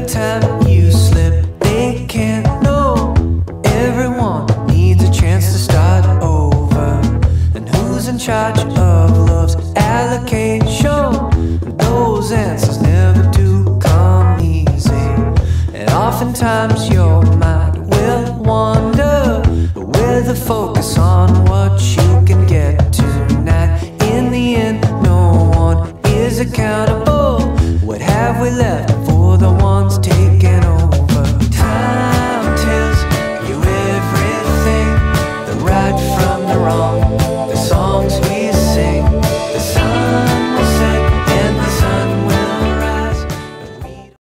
every time you slip, they can't know. Everyone needs a chance to start over. And who's in charge of love's allocation? Those answers never do come easy. And oftentimes your mind will wander with a focus on what you can get tonight. In the end, no one is accountable. What have we left?